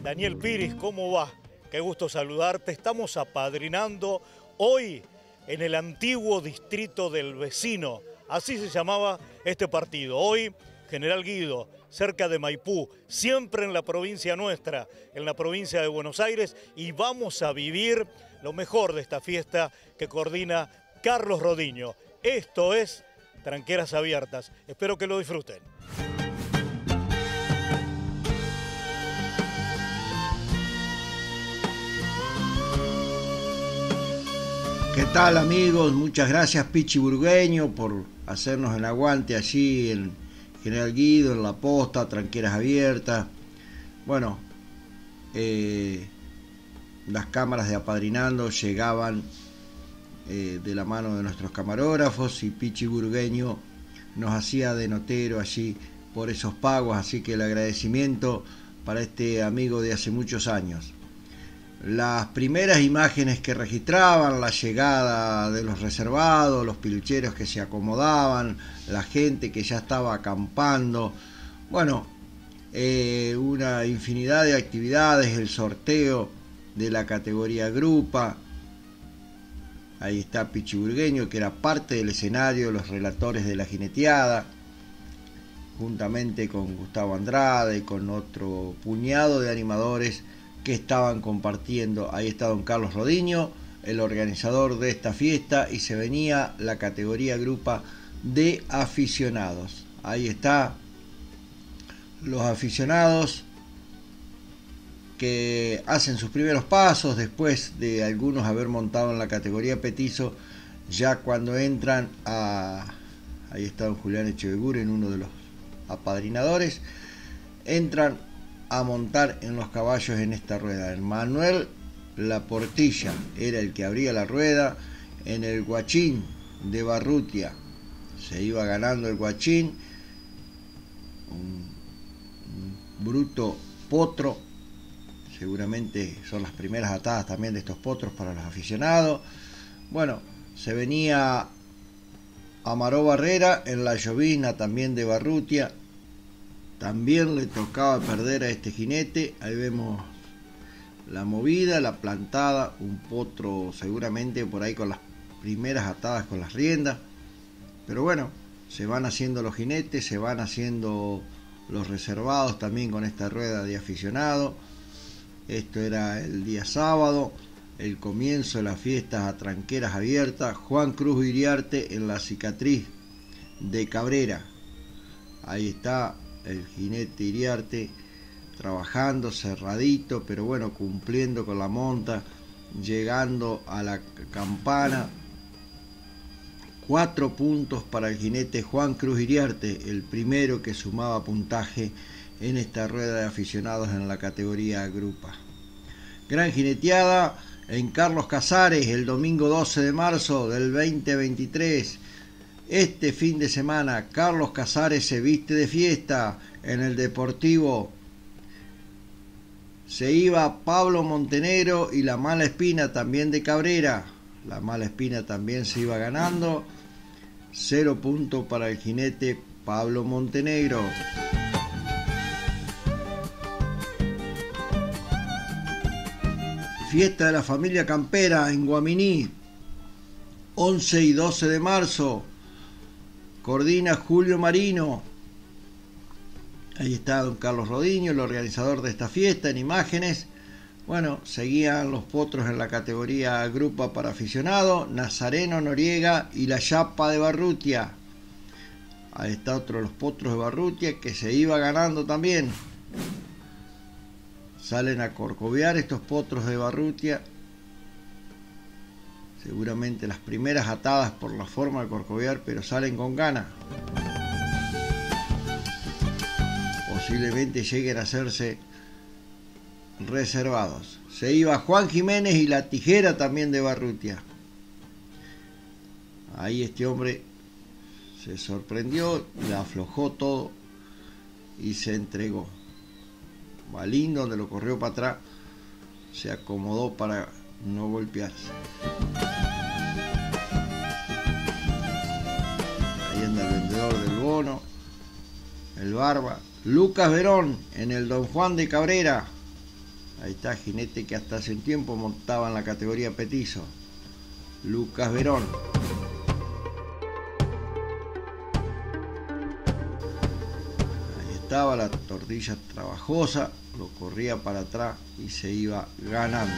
Daniel Piris, ¿cómo va? Qué gusto saludarte. Estamos apadrinando hoy en el antiguo distrito del Vecino. Así se llamaba este partido. Hoy, General Guido, cerca de Maipú, siempre en la provincia nuestra, en la provincia de Buenos Aires, y vamos a vivir lo mejor de esta fiesta que coordina Carlos Rodiño. Esto es Tranqueras Abiertas. Espero que lo disfruten. ¿Qué tal, amigos? Muchas gracias, Pichi Burgueño, por hacernos el aguante allí en General Guido, en La Posta, Tranqueras Abiertas. Bueno, las cámaras de apadrinando llegaban de la mano de nuestros camarógrafos y Pichi Burgueño nos hacía de notero allí por esos pagos, así que el agradecimiento para este amigo de hace muchos años. Las primeras imágenes que registraban, la llegada de los reservados, los pilucheros que se acomodaban, la gente que ya estaba acampando, bueno, una infinidad de actividades, el sorteo de la categoría Grupa. Ahí está Pichi Burgueño, que era parte del escenario, los relatores de la jineteada, juntamente con Gustavo Andrade y con otro puñado de animadores que estaban compartiendo. Ahí está don Carlos Rodiño, el organizador de esta fiesta, y se venía la categoría Grupa de aficionados. Ahí está los aficionados que hacen sus primeros pasos después de algunos haber montado en la categoría petizo. Ya cuando entran a... Ahí está don Julián Echeveguren, uno de los apadrinadores. Entran a montar en los caballos en esta rueda. El Manuel La Portilla era el que abría la rueda. En el Guachín de Barrutia se iba ganando el Guachín, un bruto potro. Seguramente son las primeras atadas también de estos potros para los aficionados. Bueno, se venía Amaró Barrera en la llovizna también de Barrutia. También le tocaba perder a este jinete. Ahí vemos la movida, la plantada, un potro seguramente por ahí con las primeras atadas con las riendas. Pero bueno, se van haciendo los jinetes, se van haciendo los reservados también con esta rueda de aficionado. Esto era el día sábado, el comienzo de las fiestas a Tranqueras Abiertas. Juan Cruz Iriarte en la cicatriz de Cabrera. Ahí está el jinete Iriarte trabajando cerradito, pero bueno, cumpliendo con la monta, llegando a la campana. 4 puntos para el jinete Juan Cruz Iriarte, el primero que sumaba puntaje en esta rueda de aficionados en la categoría Grupa. Gran jineteada en Carlos Casares el domingo 12 de marzo del 2023. Este fin de semana Carlos Casares se viste de fiesta en el Deportivo. Se iba Pablo Montenegro y la Mala Espina también de Cabrera. La Mala Espina también se iba ganando. 0 puntos para el jinete Pablo Montenegro. Fiesta de la familia campera en Guaminí, 11 y 12 de marzo. Coordina Julio Marino. Ahí está don Carlos Rodiño, el organizador de esta fiesta, en imágenes. Bueno, seguían los potros en la categoría Grupa para aficionado, Nazareno Noriega y la Chapa de Barrutia. Ahí está otro de los potros de Barrutia que se iba ganando también. Salen a corcovear estos potros de Barrutia. Seguramente las primeras atadas por la forma de corcovear, pero salen con ganas. Posiblemente lleguen a hacerse reservados. Se iba Juan Jiménez y la Tijera también de Barrutia. Ahí este hombre se sorprendió, le aflojó todo y se entregó. Balín, donde lo corrió para atrás, se acomodó para no golpearse. Ahí anda el vendedor del bono, el Barba. Lucas Verón en el Don Juan de Cabrera. Ahí está, jinete que hasta hace un tiempo montaba en la categoría petizo, Lucas Verón. Ahí estaba la tortilla trabajosa, lo corría para atrás y se iba ganando.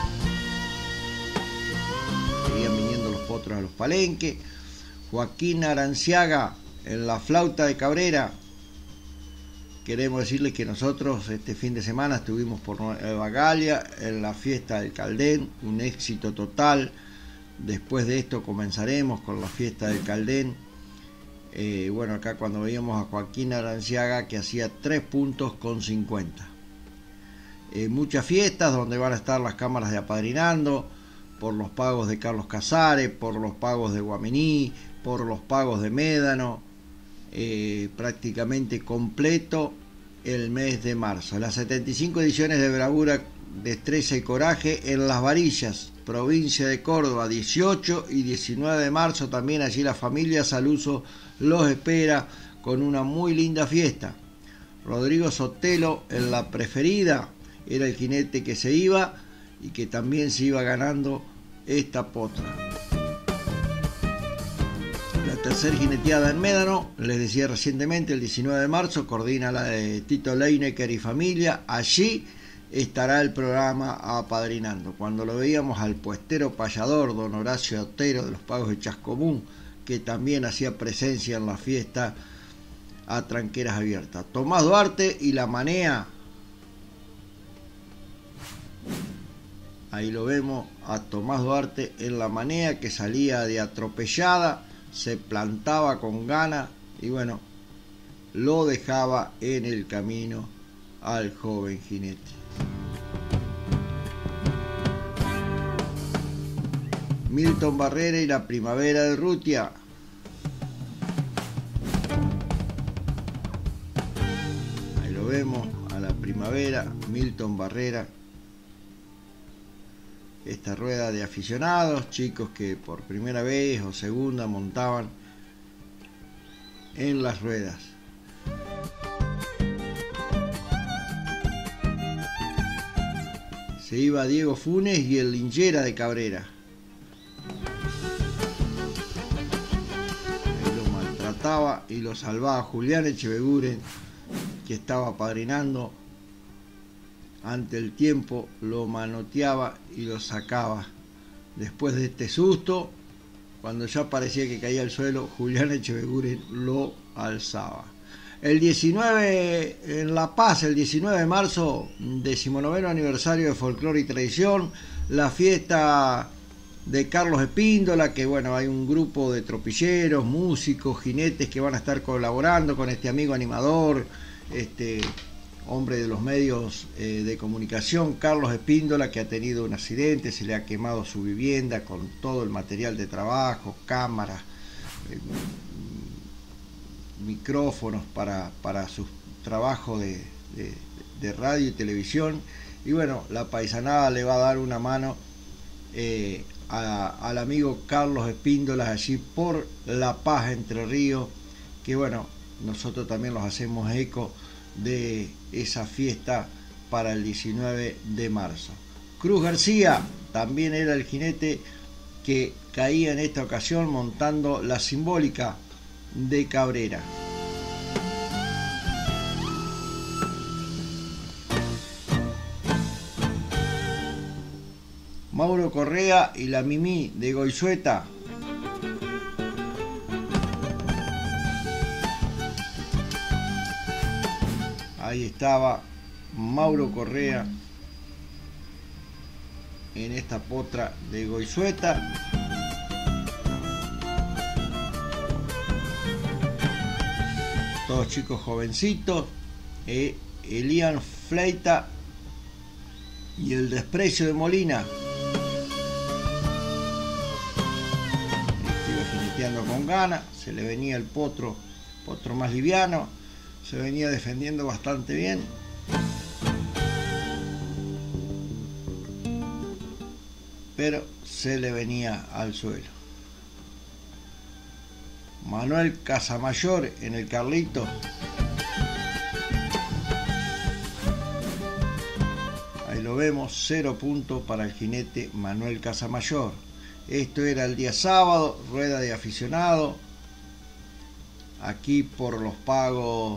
Seguían viniendo los potros a los palenques. Joaquín Aranciaga en la flauta de Cabrera. Queremos decirles que nosotros este fin de semana estuvimos por Nueva Galia en la fiesta del Caldén, un éxito total. Después de esto comenzaremos con la fiesta del Caldén. Bueno, acá cuando veíamos a Joaquín Aranciaga que hacía 3 puntos con 50. Muchas fiestas donde van a estar las cámaras de apadrinando, por los pagos de Carlos Casares, por los pagos de Guaminí, por los pagos de Médano. Prácticamente completo el mes de marzo. Las 75 ediciones de Bravura, Destreza y Coraje en Las Varillas, provincia de Córdoba, 18 y 19 de marzo. También allí la familia Saluso los espera con una muy linda fiesta. Rodrigo Sotelo en La Preferida era el jinete que se iba y que también se iba ganando esta potra. La tercera jineteada en Médano, les decía recientemente, el 19 de marzo, coordina la de Tito Leinecker y familia. Allí estará el programa apadrinando. Cuando lo veíamos al puestero payador, don Horacio Otero de los Pagos de Chascomún, que también hacía presencia en la fiesta a tranqueras abiertas. Tomás Duarte y la manea. Ahí lo vemos a Tomás Duarte en la manea, que salía de atropellada, se plantaba con ganas y bueno, lo dejaba en el camino al joven jinete. Milton Barrera y la Primavera de Rutia. Ahí lo vemos a la Primavera, Milton Barrera. Esta rueda de aficionados, chicos que por primera vez o segunda montaban en las ruedas. Se iba Diego Funes y el Linchera de Cabrera. Ahí lo maltrataba y lo salvaba Julián Echeveguren, que estaba apadrinando. Ante el tiempo lo manoteaba y lo sacaba. Después de este susto, cuando ya parecía que caía al suelo, Julián Echeveguren lo alzaba. El 19 en La Paz, el 19 de marzo, 19º aniversario de Folclore y Tradición, la fiesta de Carlos Espíndola, que bueno, hay un grupo de tropilleros, músicos, jinetes que van a estar colaborando con este amigo animador, hombre de los medios de comunicación, Carlos Espíndola, que ha tenido un accidente, se le ha quemado su vivienda con todo el material de trabajo, cámaras, micrófonos para su trabajo de radio y televisión. Y bueno, la paisanada le va a dar una mano al amigo Carlos Espíndola allí por La Paz, Entre Ríos, que bueno, nosotros también los hacemos eco de esa fiesta para el 19 de marzo. Cruz García también era el jinete que caía en esta ocasión montando la Simbólica de Cabrera. Mauro Correa y la Mimí de Goizueta. Ahí estaba Mauro Correa en esta potra de Goizueta. Todos chicos jovencitos. Elian Fleita y el Desprecio de Molina. Iba jineteando con ganas, se le venía el potro más liviano, se venía defendiendo bastante bien. Pero se le venía al suelo. Manuel Casamayor en el Carlito. Ahí lo vemos, 0 puntos para el jinete Manuel Casamayor. Esto era el día sábado, rueda de aficionado. Aquí por los pagos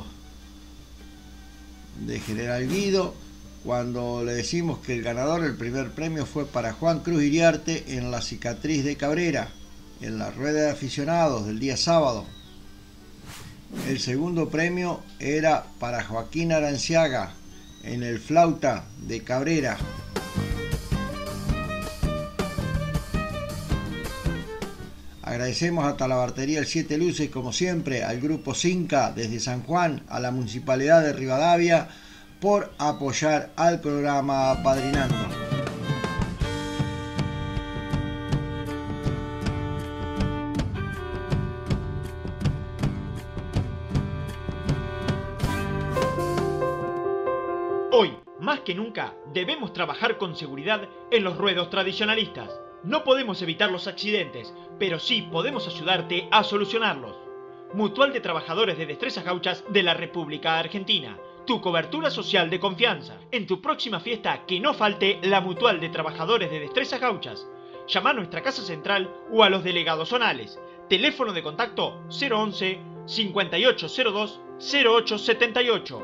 de General Guido, cuando le decimos que el ganador, el primer premio fue para Juan Cruz Iriarte en la Cicatriz de Cabrera, en la rueda de aficionados del día sábado. El segundo premio era para Joaquín Aranciaga en el Flauta de Cabrera. Agradecemos a Talabartería El Siete Luces, como siempre, al Grupo Cinca desde San Juan, a la Municipalidad de Rivadavia, por apoyar al programa Apadrinando. Hoy, más que nunca, debemos trabajar con seguridad en los ruedos tradicionalistas. No podemos evitar los accidentes, pero sí podemos ayudarte a solucionarlos. Mutual de Trabajadores de Destrezas Gauchas de la República Argentina. Tu cobertura social de confianza. En tu próxima fiesta, que no falte la Mutual de Trabajadores de Destrezas Gauchas. Llama a nuestra casa central o a los delegados zonales. Teléfono de contacto 011 5802 0878.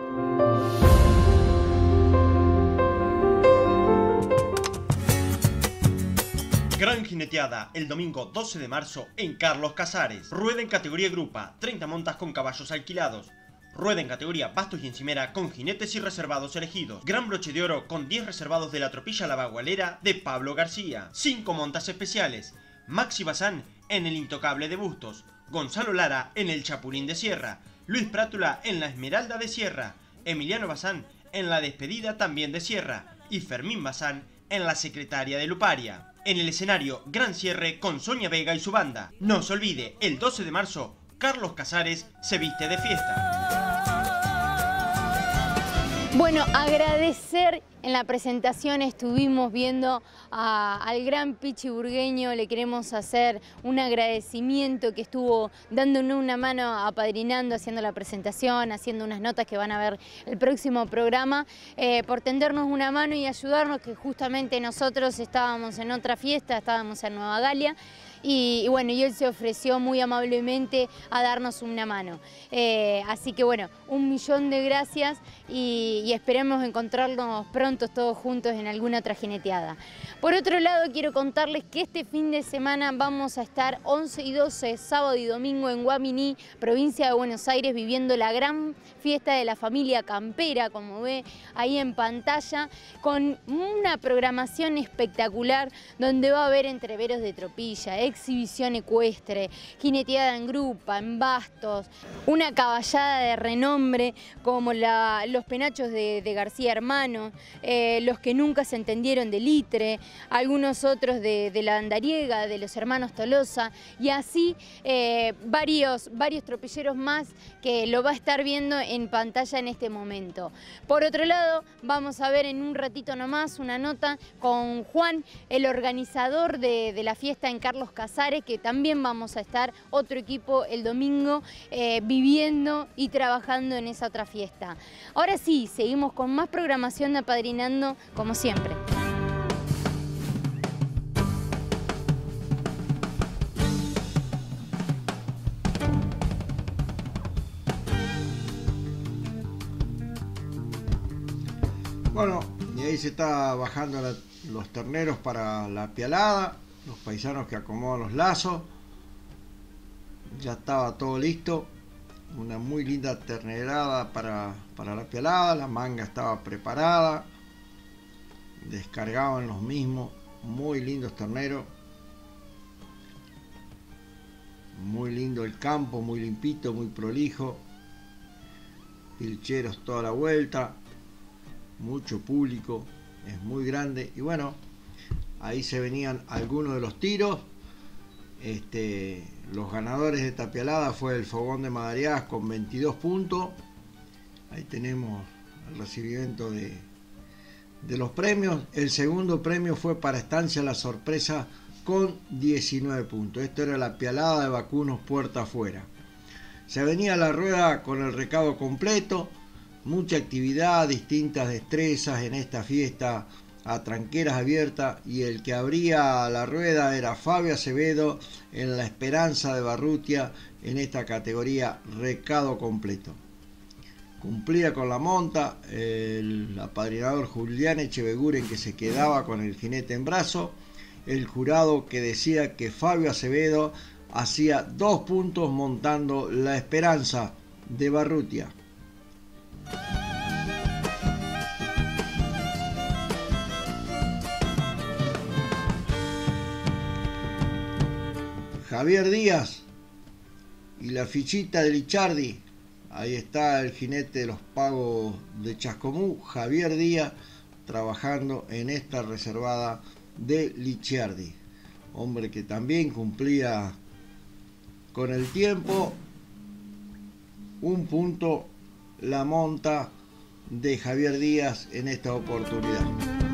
Gran jineteada el domingo 12 de marzo en Carlos Casares. Rueda en categoría grupa, 30 montas con caballos alquilados. Rueda en categoría bastos y encimera con jinetes y reservados elegidos. Gran broche de oro con 10 reservados de la tropilla La Bagualera de Pablo García. 5 montas especiales. Maxi Bazán en el Intocable de Bustos. Gonzalo Lara en el Chapulín de Sierra. Luis Prátula en la Esmeralda de Sierra. Emiliano Bazán en la Despedida también de Sierra. Y Fermín Bazán en la Secretaria de Luparia. En el escenario, gran cierre con Sonia Vega y su banda. No se olvide, el 12 de marzo, Carlos Casares se viste de fiesta. Bueno, agradecer, en la presentación estuvimos viendo al gran Pichi Burgueño, le queremos hacer un agradecimiento que estuvo dándonos una mano apadrinando, haciendo la presentación, haciendo unas notas que van a ver el próximo programa, por tendernos una mano y ayudarnos, que justamente nosotros estábamos en otra fiesta, estábamos en Nueva Galia, y bueno, y él se ofreció muy amablemente a darnos una mano. Así que bueno, 1.000.000 de gracias y esperemos encontrarnos pronto todos juntos en alguna otra jineteada. Por otro lado, quiero contarles que este fin de semana vamos a estar 11 y 12, sábado y domingo, en Guaminí, provincia de Buenos Aires, viviendo la gran fiesta de la familia campera, como ve ahí en pantalla, con una programación espectacular donde va a haber entreveros de tropilla, exhibición ecuestre, jineteada en grupa, en bastos, una caballada de renombre como los penachos de García Hermano, los que nunca se entendieron de Litre, algunos otros de la Andariega, de los hermanos Tolosa, y así varios tropilleros más que lo va a estar viendo en pantalla en este momento. Por otro lado, vamos a ver en un ratito nomás una nota con Juan, el organizador de la fiesta en Carlos Casares, que también vamos a estar otro equipo el domingo viviendo y trabajando en esa otra fiesta. Ahora sí, seguimos con más programación de Apadrinando, como siempre. Bueno, y ahí se está bajando los terneros para la pialada, los paisanos que acomodan los lazos. Ya estaba todo listo, una muy linda ternerada para la pialada, la manga estaba preparada, descargaban los mismos, muy lindos terneros, muy lindo el campo, muy limpito, muy prolijo, pilcheros toda la vuelta, mucho público, es muy grande. Y bueno, ahí se venían algunos de los tiros. Los ganadores de esta pialada fue el Fogón de Madariaga con 22 puntos. Ahí tenemos el recibimiento de los premios. El segundo premio fue para Estancia La Sorpresa con 19 puntos. Esto era la pialada de vacunos puerta afuera. Se venía la rueda con el recado completo. Mucha actividad, distintas destrezas en esta fiesta a tranqueras abiertas, y el que abría la rueda era Fabio Acevedo en La Esperanza de Barrutia en esta categoría recado completo. Cumplía con la monta el apadrinador Julián Echeveguren, que se quedaba con el jinete en brazo, el jurado que decía que Fabio Acevedo hacía 2 puntos montando La Esperanza de Barrutia. Javier Díaz y la fichita de Licciardi. Ahí está el jinete de los pagos de Chascomú, Javier Díaz, trabajando en esta reservada de Licciardi. Hombre que también cumplía con el tiempo. 1 punto la monta de Javier Díaz en esta oportunidad.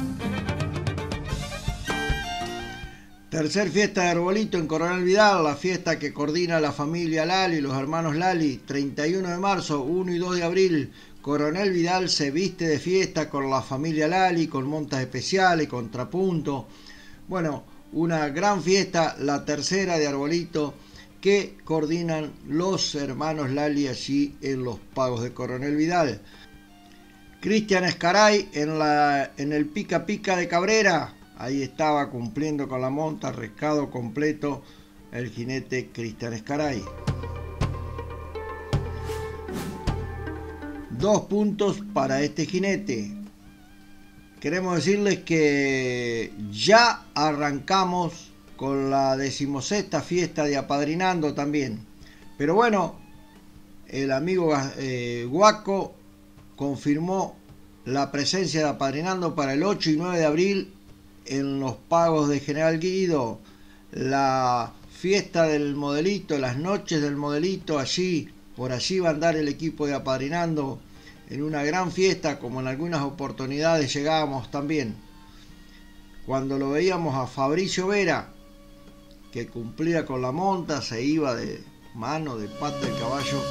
Tercer fiesta de arbolito en Coronel Vidal, la fiesta que coordina la familia Lali, los hermanos Lali. 31 de marzo, 1 y 2 de abril, Coronel Vidal se viste de fiesta con la familia Lali, con montas especiales, contrapunto. Bueno, una gran fiesta, la tercera de arbolito, que coordinan los hermanos Lali allí en los pagos de Coronel Vidal. Cristian Escaray en el Pica Pica de Cabrera. Ahí estaba cumpliendo con la monta, recado completo, el jinete Cristian Escaray. 2 puntos para este jinete. Queremos decirles que ya arrancamos con la 16ª fiesta de apadrinando también. Pero bueno, el amigo Guaco confirmó la presencia de apadrinando para el 8 y 9 de abril en los pagos de General Guido, la fiesta del modelito, las noches del modelito. Allí, por allí va a andar el equipo de apadrinando en una gran fiesta, como en algunas oportunidades llegábamos también. Cuando lo veíamos a Fabricio Vera, que cumplía con la monta, se iba de mano, de pata del caballo,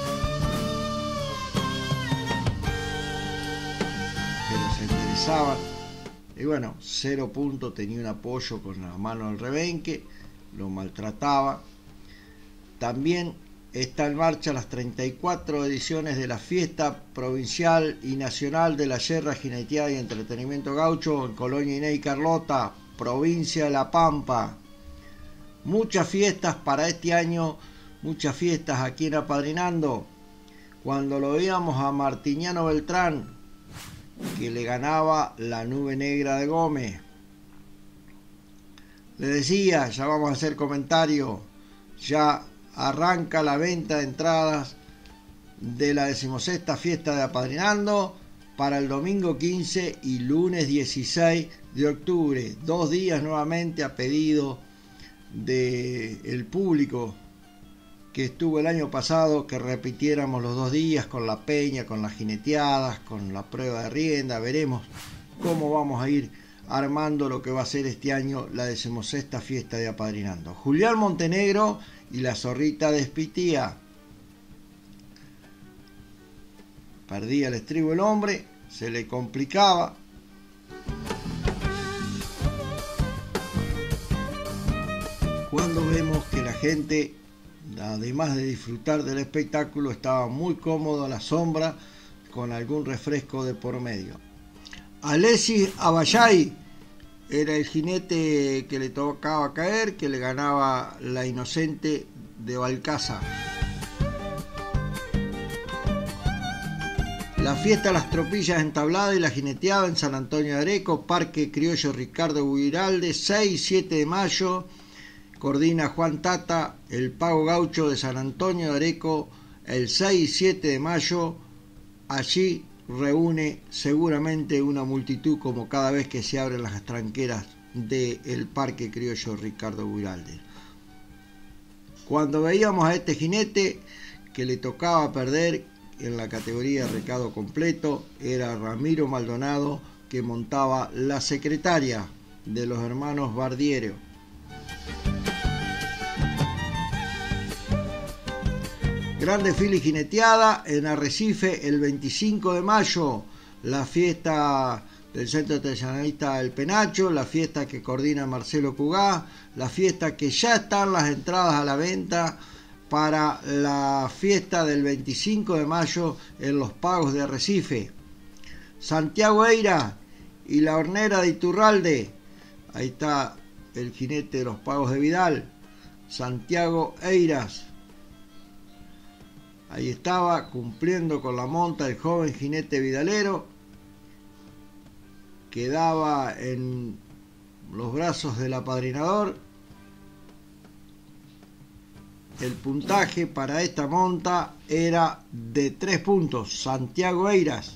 pero se interesaba. Y bueno, 0 puntos, tenía un apoyo con la mano al rebenque, lo maltrataba. También está en marcha las 34 ediciones de la fiesta provincial y nacional de la Yerra Jineteada y Entretenimiento Gaucho en Colonia Inés y Carlota, provincia de La Pampa. Muchas fiestas para este año, muchas fiestas aquí en Apadrinando. Cuando lo veíamos a Martiniano Beltrán, que le ganaba la Nube Negra de Gómez, le decía, ya vamos a hacer comentario, ya arranca la venta de entradas de la 16ª fiesta de Apadrinando para el domingo 15 y lunes 16 de octubre. 2 días nuevamente a pedido del público que estuvo el año pasado, que repitiéramos los 2 días con la peña, con las jineteadas, con la prueba de rienda. Veremos cómo vamos a ir armando lo que va a ser este año la 16ª fiesta de Apadrinando. Julián Montenegro y la zorrita de Espitía. Perdía el estribo el hombre, se le complicaba. Cuando vemos que la gente, además de disfrutar del espectáculo, estaba muy cómodo a la sombra con algún refresco de por medio. Alessi Abayay era el jinete que le tocaba caer, que le ganaba la Inocente de Balcaza. La fiesta de las tropillas entablada y la jineteada en San Antonio de Areco, Parque Criollo Ricardo Buiralde, 6 y 7 de mayo. Coordina Juan Tata, el Pago Gaucho de San Antonio de Areco, el 6 y 7 de mayo. Allí reúne seguramente una multitud como cada vez que se abren las tranqueras del Parque Criollo Ricardo Buiralde. Cuando veíamos a este jinete que le tocaba perder en la categoría recado completo, era Ramiro Maldonado, que montaba la secretaria de los hermanos Bardiero. Gran desfile y jineteada en Arrecife el 25 de mayo, la fiesta del Centro Artesanalista El Penacho, la fiesta que coordina Marcelo Cugá, la fiesta que ya están las entradas a la venta para la fiesta del 25 de mayo en Los Pagos de Arrecife. Santiago Eira y la Hornera de Iturralde, ahí está el jinete de Los Pagos de Vidal, Santiago Eiras. Ahí estaba cumpliendo con la monta el joven jinete vidalero. Quedaba en los brazos del apadrinador. El puntaje para esta monta era de 3 puntos. Santiago Eiras.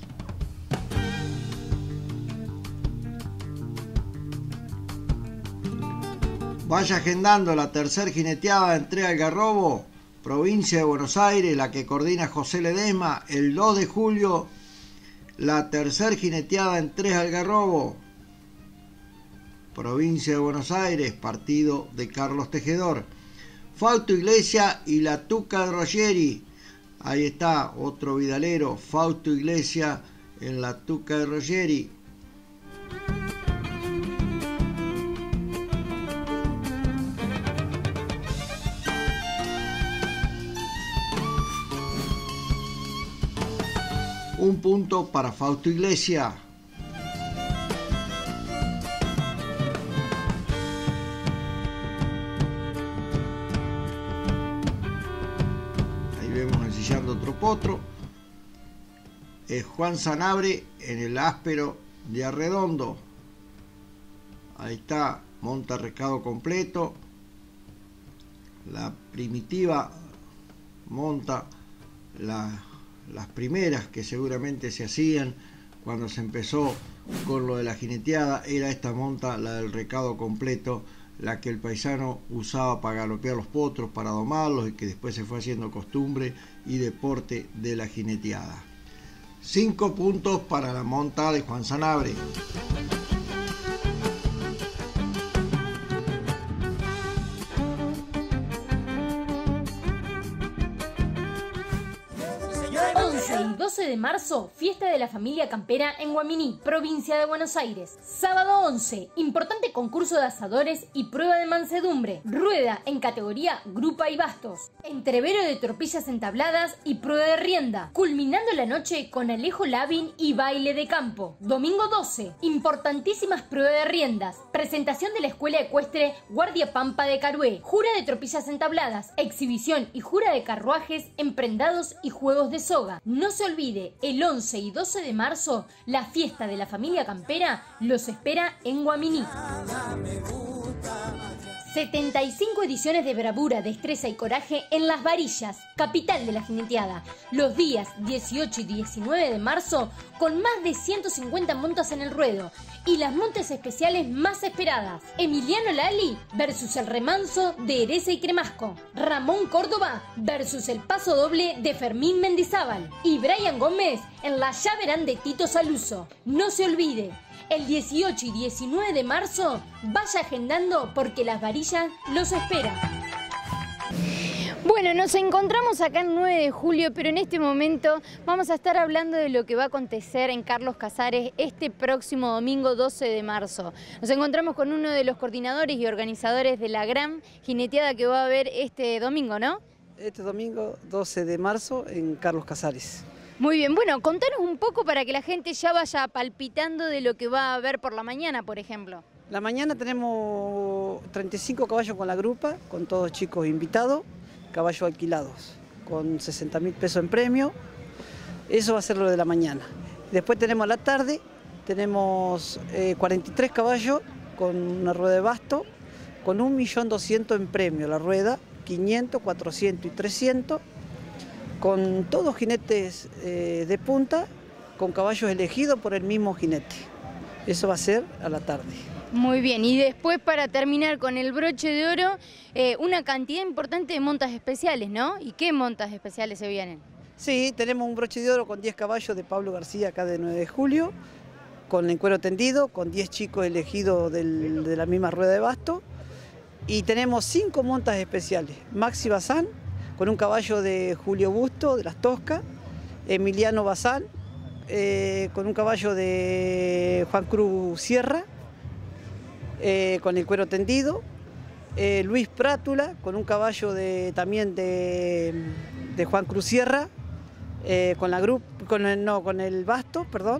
Vaya agendando la tercer jineteada entre Algarrobo, provincia de Buenos Aires, la que coordina José Ledesma, el 2 de julio, la tercer jineteada en Tres Algarrobo, provincia de Buenos Aires, partido de Carlos Tejedor. Fausto Iglesia y la Tuca de Rogeri, ahí está otro vidalero, Fausto Iglesia en la Tuca de Rogeri. Un punto para Fausto Iglesia. Ahí vemos ensillando otro potro. Juan Sanabria en el Áspero de Arredondo. Ahí está, monta recado completo. La primitiva monta las primeras que seguramente se hacían cuando se empezó con lo de la jineteada, era esta monta, la del recado completo, la que el paisano usaba para galopear los potros, para domarlos, y que después se fue haciendo costumbre y deporte de la jineteada. 5 puntos para la monta de Juan Sanabria. El 12 de marzo, fiesta de la familia campera en Guaminí, provincia de Buenos Aires. Sábado 11, importante concurso de asadores y prueba de mansedumbre. Rueda en categoría grupa y bastos. Entrevero de tropillas entabladas y prueba de rienda. Culminando la noche con Alejo Labin y baile de campo. Domingo 12, importantísimas pruebas de riendas. Presentación de la Escuela Ecuestre Guardia Pampa de Carué. Jura de tropillas entabladas. Exhibición y jura de carruajes, emprendados y juegos de soga. No se olvide, el 11 y 12 de marzo, la fiesta de la familia campera los espera en Guaminí. 75 ediciones de bravura, destreza y coraje en Las Varillas, capital de la jineteada. Los días 18 y 19 de marzo, con más de 150 montas en el ruedo. Y las montas especiales más esperadas. Emiliano Lali versus el remanso de Ereza y Cremasco. Ramón Córdoba versus el paso doble de Fermín Mendizábal. Y Brian Gómez en la llaverán de Tito Saluso. No se olvide, el 18 y 19 de marzo, vaya agendando porque Las Varillas los esperan. Bueno, nos encontramos acá el 9 de julio, pero en este momento vamos a estar hablando de lo que va a acontecer en Carlos Casares este próximo domingo 12 de marzo. Nos encontramos con uno de los coordinadores y organizadores de la gran jineteada que va a haber este domingo, ¿no? Este domingo 12 de marzo en Carlos Casares. Muy bien, bueno, contanos un poco para que la gente ya vaya palpitando de lo que va a haber por la mañana, por ejemplo. La mañana tenemos 35 caballos con la grupa, con todos chicos invitados, caballos alquilados, con 60.000 pesos en premio. Eso va a ser lo de la mañana. Después tenemos a la tarde, tenemos 43 caballos con una rueda de basto, con 1.200.000 en premio la rueda, 500, 400 y 300, con todos jinetes de punta, con caballos elegidos por el mismo jinete. Eso va a ser a la tarde. Muy bien, y después para terminar con el broche de oro, una cantidad importante de montas especiales, ¿no? ¿Y qué montas especiales se vienen? Sí, tenemos un broche de oro con 10 caballos de Pablo García acá de 9 de julio, con el cuero tendido, con 10 chicos elegidos de la misma rueda de basto. Y tenemos 5 montas especiales. Maxi Bazán, con un caballo de Julio Busto, de las Toscas, Emiliano Bazán, con un caballo de Juan Cruz Sierra, con el cuero tendido. Luis Prátula, con un caballo también de Juan Cruz Sierra, con el basto, perdón.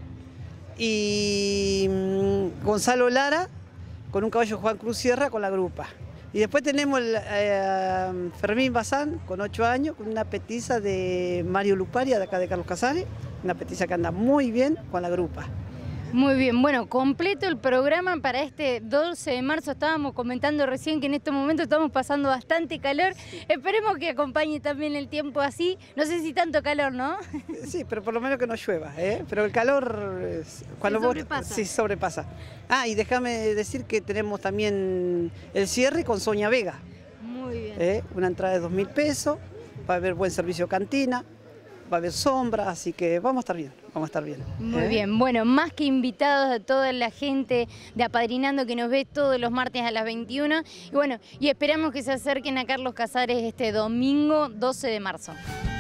Y Gonzalo Lara, con un caballo de Juan Cruz Sierra, con la grupa. Y después tenemos Fermín Bazán, con 8 años, con una petiza de Mario Luparia, de acá de Carlos Casares, una petiza que anda muy bien con la grupa. Muy bien, bueno, completo el programa para este 12 de marzo. Estábamos comentando recién que en estos momentos estamos pasando bastante calor. Sí. Esperemos que acompañe también el tiempo así. No sé si tanto calor, ¿no? Sí, pero por lo menos que no llueva, ¿eh? Pero el calor, cuando sobrepasa. Sí, sobrepasa. Ah, y déjame decir que tenemos también el cierre con Sonia Vega. Muy bien. Una entrada de 2.000 pesos, va a haber buen servicio cantina, va a haber sombra, así que vamos a estar bien, vamos a estar bien. Muy bien, bueno, más que invitados a toda la gente de Apadrinando que nos ve todos los martes a las 21, y bueno, y esperamos que se acerquen a Carlos Casares este domingo 12 de marzo.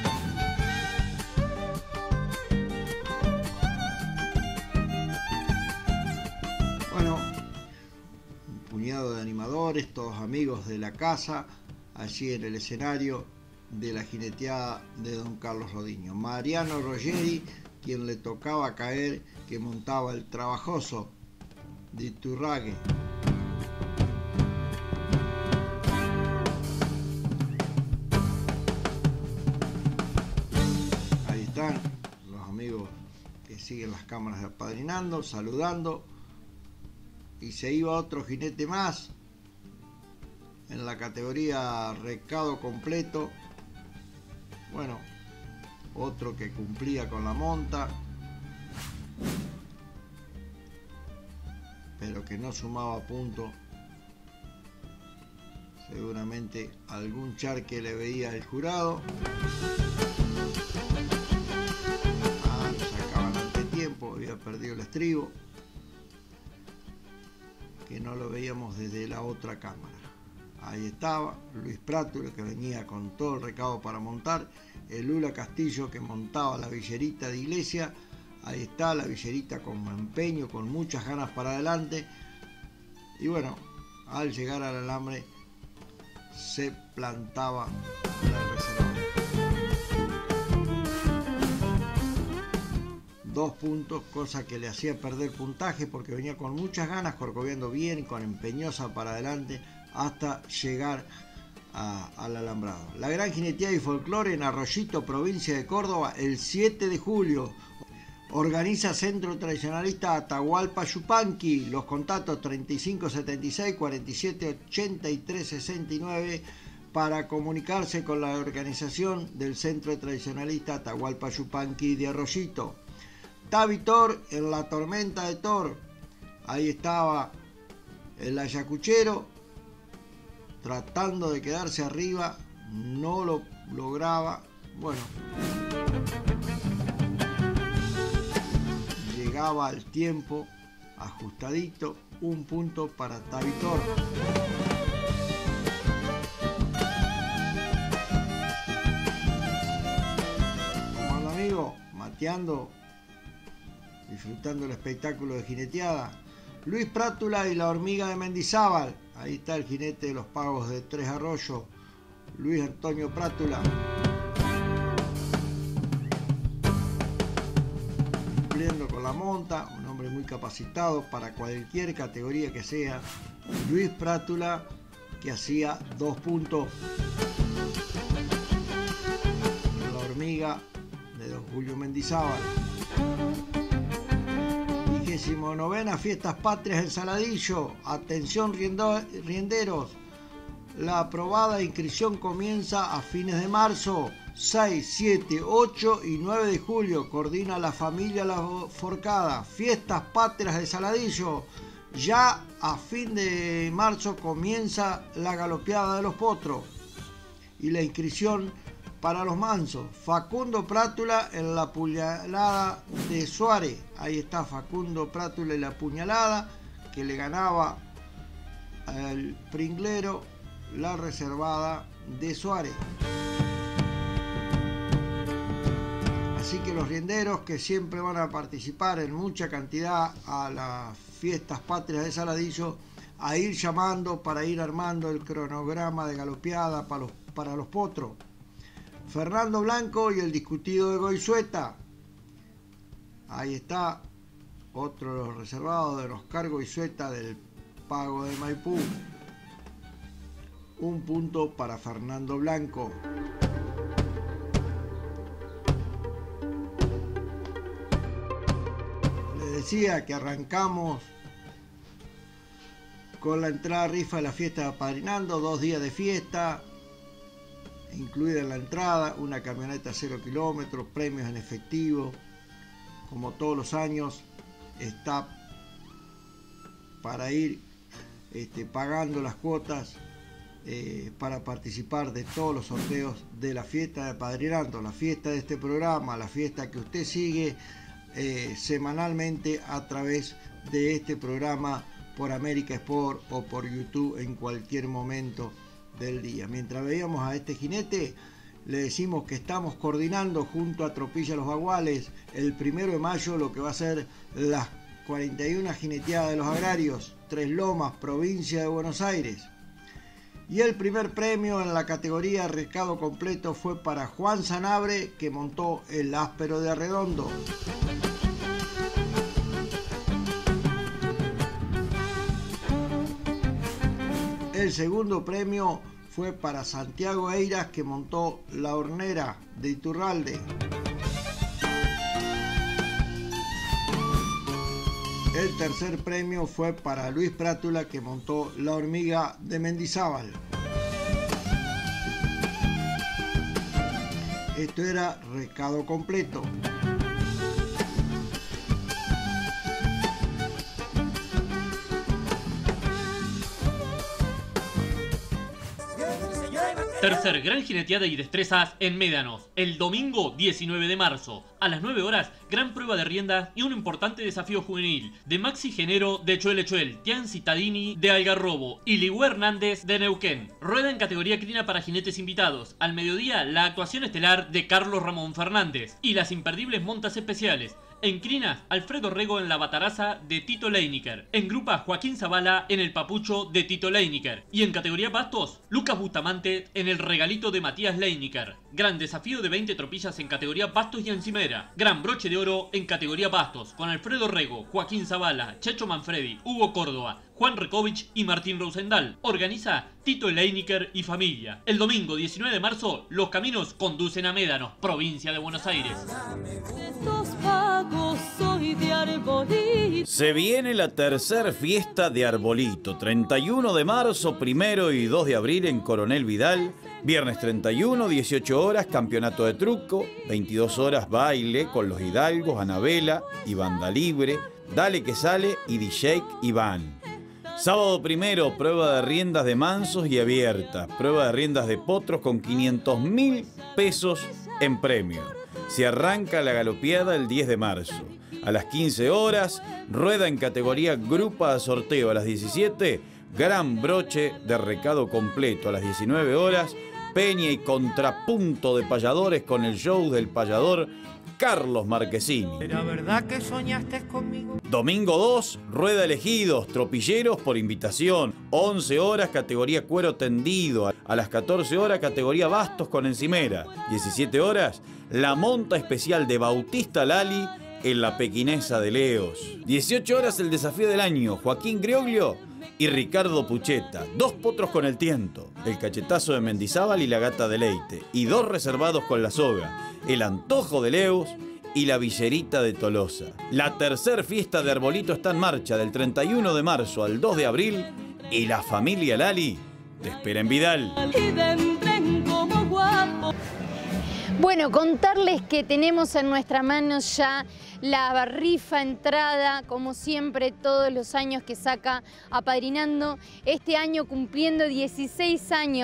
Bueno, un puñado de animadores, todos amigos de la casa, allí en el escenario de la jineteada de don Carlos Rodiño. Mariano Ruggeri, quien le tocaba caer, que montaba el trabajoso de Iturrague. Ahí están los amigos que siguen las cámaras de Apadrinando, saludando. Y se iba otro jinete más en la categoría recado completo. Bueno, otro que cumplía con la monta, pero que no sumaba punto. Seguramente algún charque le veía el jurado. Lo sacaban ante tiempo, había perdido el estribo, que no lo veíamos desde la otra cámara. Ahí estaba Luis Prátula, que venía con todo el recado para montar. El Lula Castillo, que montaba la villerita de Iglesia. Ahí está la villerita con empeño, con muchas ganas para adelante. Y bueno, al llegar al alambre se plantaba la reserva. 2 puntos, cosa que le hacía perder puntaje porque venía con muchas ganas, corcoviando bien, con empeñosa para adelante, hasta llegar al alambrado. La gran jineteada y folclore en Arroyito, provincia de Córdoba, el 7 de julio. Organiza Centro Tradicionalista Atahualpa Yupanqui. Los contactos 3576 47 83 69 para comunicarse con la organización del Centro Tradicionalista Atahualpa Yupanqui de Arroyito. Tavitor en la tormenta de Tor. Ahí estaba el ayacuchero tratando de quedarse arriba, no lo lograba. Bueno, llegaba al tiempo ajustadito, 1 punto para Tavitor. Como el amigo, mateando, disfrutando el espectáculo de jineteada. Luis Prátula y la hormiga de Mendizábal. Ahí está el jinete de los pagos de Tres Arroyos, Luis Antonio Prátula. Cumpliendo con la monta, un hombre muy capacitado para cualquier categoría que sea. Luis Prátula, que hacía 2 puntos. La hormiga de don Julio Mendizábal. 29ª Fiestas Patrias en Saladillo. Atención rienderos, la aprobada inscripción comienza a fines de marzo. 6, 7, 8 y 9 de julio. Coordina la familia La Forcada. Fiestas Patrias de Saladillo. Ya a fin de marzo comienza la galopeada de los potros y la inscripción para los mansos. Facundo Prátula en la puñalada de Suárez. Ahí está Facundo Prátula en la puñalada, que le ganaba al pringlero la reservada de Suárez. Así que los rienderos que siempre van a participar en mucha cantidad a las fiestas patrias de Saladillo, a ir llamando para ir armando el cronograma de galopeada para los potros. Fernando Blanco y el discutido de Goizueta. Ahí está otro de los reservados de Oscar Goizueta del Pago de Maipú. Un punto para Fernando Blanco. Les decía que arrancamos con la entrada rifa de la fiesta de Apadrinando, 2 días de fiesta, incluida en la entrada una camioneta 0 kilómetros, premios en efectivo, como todos los años, está para ir pagando las cuotas para participar de todos los sorteos de la fiesta de Apadrinando, la fiesta de este programa, la fiesta que usted sigue semanalmente a través de este programa por América Sport o por YouTube en cualquier momento del día. Mientras veíamos a este jinete, le decimos que estamos coordinando junto a Tropilla Los Baguales el 1 de mayo lo que va a ser las 41 jineteadas de los agrarios, Tres Lomas, provincia de Buenos Aires. Y el primer premio en la categoría recado completo fue para Juan Sanabria, que montó el Áspero de Arredondo. El segundo premio fue para Santiago Eiras, que montó la Hornera de Iturralde. El tercer premio fue para Luis Prátula, que montó la Hormiga de Mendizábal. Esto era recado completo. Tercer Gran Jineteada y Destrezas en Médanos, el domingo 19 de marzo. A las 9 horas, gran prueba de riendas y un importante desafío juvenil de Maxi Genero de Chuel, Tian Cittadini de Algarrobo y Ligüe Hernández de Neuquén. Rueda en categoría crina para jinetes invitados. Al mediodía, la actuación estelar de Carlos Ramón Fernández y las imperdibles montas especiales. En crinas, Alfredo Rego en la bataraza de Tito Leiniker. En grupa, Joaquín Zavala en el papucho de Tito Leiniker. Y en categoría bastos, Lucas Bustamante en el regalito de Matías Leiniker. Gran desafío de 20 tropillas en categoría bastos y encimera. Gran broche de oro en categoría bastos, con Alfredo Rego, Joaquín Zavala, Checho Manfredi, Hugo Córdoba, Juan Recovich y Martín Rosendahl. Organiza Tito Leiniker y familia. El domingo 19 de marzo, los caminos conducen a Médanos, provincia de Buenos Aires. Se viene la tercer fiesta de Arbolito, 31 de marzo, 1 y 2 de abril en Coronel Vidal, viernes 31, 18 horas, campeonato de truco, 22 horas baile con los hidalgos, Anabela y banda libre, Dale que sale y DJ Iván. Sábado 1, prueba de riendas de mansos y abiertas, prueba de riendas de potros con 500.000 pesos en premio. Se arranca la galopeada el 10 de marzo. A las 15 horas, rueda en categoría grupa de sorteo. A las 17, gran broche de recado completo. A las 19 horas, peña y contrapunto de payadores con el show del payador Carlos Marquesini. ¿Era verdad que soñaste conmigo? Domingo 2, rueda elegidos, tropilleros por invitación. 11 horas, categoría cuero tendido. A las 14 horas, categoría bastos con encimera. 17 horas, la monta especial de Bautista Lali en la pequinesa de Leos. 18 horas, el desafío del año, Joaquín Grioglio y Ricardo Pucheta. 2 potros con el tiento, el cachetazo de Mendizábal y la gata de Leite. Y 2 reservados con la soga, el antojo de Leos y la villerita de Tolosa. La tercer fiesta de Arbolito está en marcha del 31 de marzo al 2 de abril y la familia Lali te espera en Vidal. Bueno, contarles que tenemos en nuestra mano ya la rifa entrada, como siempre, todos los años que saca Apadrinando. Este año cumpliendo 16 años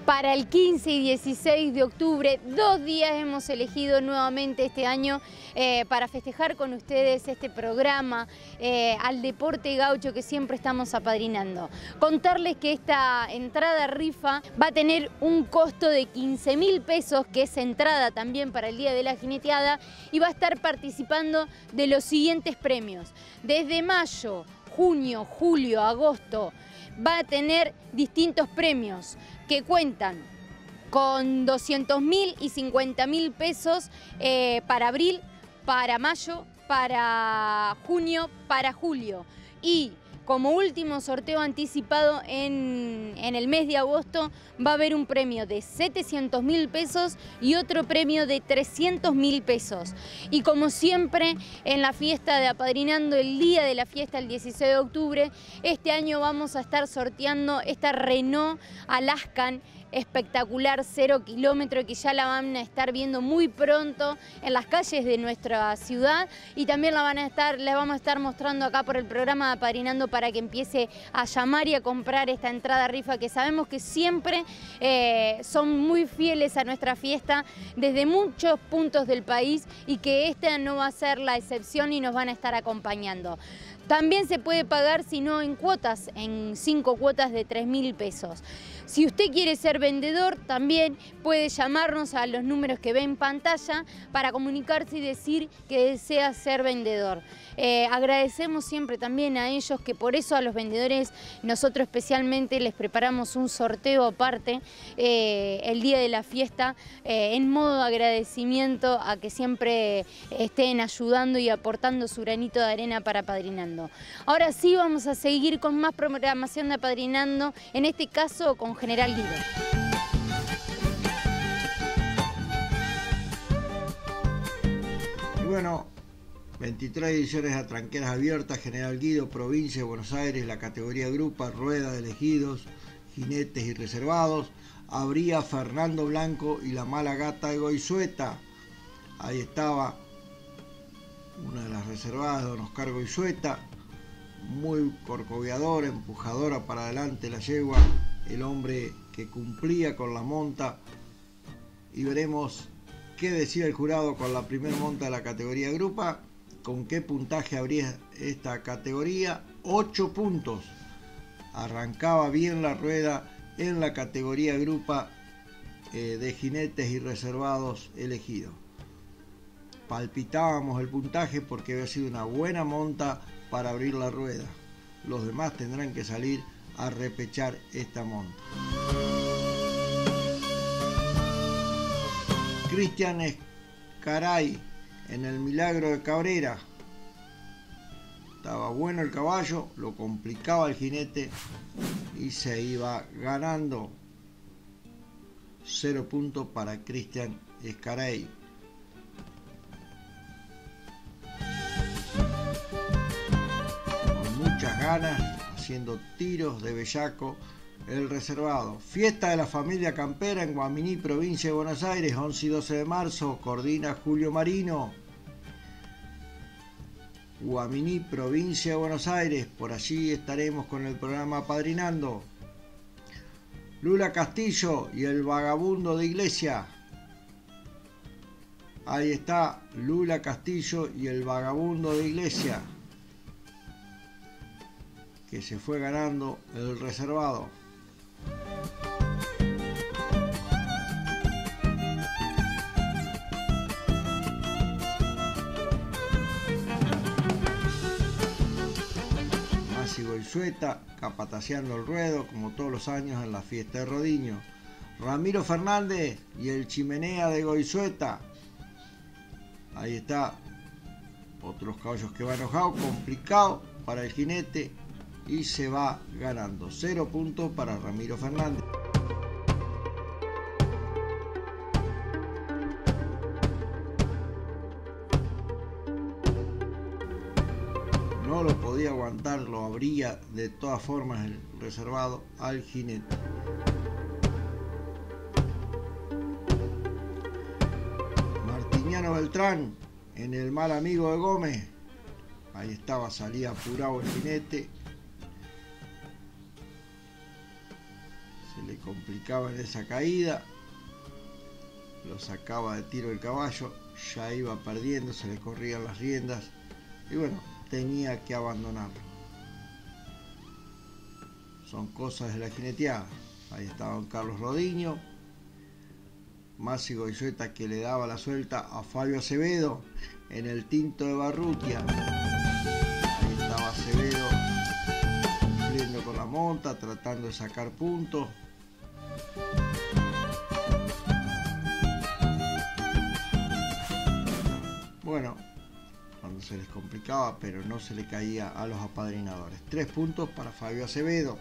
para el 15 y 16 de octubre. 2 días hemos elegido nuevamente este año para festejar con ustedes este programa al deporte gaucho que siempre estamos apadrinando. Contarles que esta entrada rifa va a tener un costo de 15.000 pesos, que es entrada también para el día de la jineteada, y va a estar participando de los siguientes premios. Desde mayo, junio, julio, agosto, va a tener distintos premios que cuentan con 200.000 y 50.000 pesos para abril, para mayo, para junio, para julio. Y como último sorteo anticipado en el mes de agosto va a haber un premio de 700.000 pesos y otro premio de 300.000 pesos. Y como siempre en la fiesta de Apadrinando, el día de la fiesta, el 16 de octubre, este año vamos a estar sorteando esta Renault Alaskan espectacular 0 kilómetro, que ya la van a estar viendo muy pronto en las calles de nuestra ciudad, y también la vamos a estar mostrando acá por el programa de Apadrinando para que empiece a llamar y a comprar esta entrada rifa, que sabemos que siempre son muy fieles a nuestra fiesta desde muchos puntos del país, y que esta no va a ser la excepción y nos van a estar acompañando. También se puede pagar, si no, en cuotas, en 5 cuotas de 3.000 pesos. Si usted quiere ser vendedor, también puede llamarnos a los números que ve en pantalla para comunicarse y decir que desea ser vendedor. Agradecemos siempre también a ellos, que por eso a los vendedores nosotros especialmente les preparamos un sorteo aparte el día de la fiesta, en modo de agradecimiento a que siempre estén ayudando y aportando su granito de arena para Apadrinando. Ahora sí vamos a seguir con más programación de Apadrinando, en este caso con General Guido. Y bueno, 23 ediciones a tranqueras abiertas, General Guido, provincia de Buenos Aires, la categoría grupa, rueda de elegidos, jinetes y reservados. Habría Fernando Blanco y la mala gata de Goizueta. Ahí estaba una de las reservadas, don Oscar Goizueta, muy corcoviadora, empujadora para adelante la yegua, el hombre que cumplía con la monta. Y veremos qué decía el jurado con la primera monta de la categoría grupa, con qué puntaje habría esta categoría. 8 puntos. Arrancaba bien la rueda en la categoría grupa de jinetes y reservados elegidos. Palpitábamos el puntaje porque había sido una buena monta para abrir la rueda. Los demás tendrán que salir a repechar esta monta. Cristian Escaray en el Milagro de Cabrera. Estaba bueno el caballo, lo complicaba el jinete y se iba ganando. 0 puntos para Cristian Escaray. Con muchas ganas, haciendo tiros de bellaco, el reservado. Fiesta de la familia campera en Guaminí, provincia de Buenos Aires, 11 y 12 de marzo, coordina Julio Marino. Guaminí, provincia de Buenos Aires, por allí estaremos con el programa Apadrinando. Lula Castillo y el vagabundo de Iglesia. Ahí está Lula Castillo y el vagabundo de Iglesia, que se fue ganando el reservado. Masi Goizueta capataceando el ruedo como todos los años en la fiesta de Rodiño. Ramiro Fernández y el Chimenea de Goizueta. Ahí está, otros caballos que va enojado, complicado para el jinete, y se va ganando. 0 puntos para Ramiro Fernández. No lo podía aguantar, lo abría de todas formas el reservado al jinete. Martiniano Beltrán en el Mal Amigo de Gómez. Ahí estaba, salía apurado el jinete. Se le complicaba en esa caída, lo sacaba de tiro el caballo, ya iba perdiendo, se le corrían las riendas y bueno, tenía que abandonarlo. Son cosas de la jineteada. Ahí estaba don Carlos Rodiño, Masi Goizueta, que le daba la suelta a Fabio Acevedo en el Tinto de Barrutia. Ahí estaba Acevedo cumpliendo con la monta, tratando de sacar puntos. Bueno, cuando se les complicaba, pero no se le caía a los apadrinadores. 3 puntos para Fabio Acevedo.